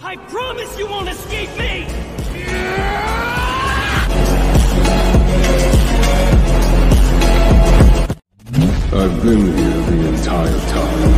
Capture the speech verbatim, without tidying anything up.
I promise you won't escape me! I've been here the entire time.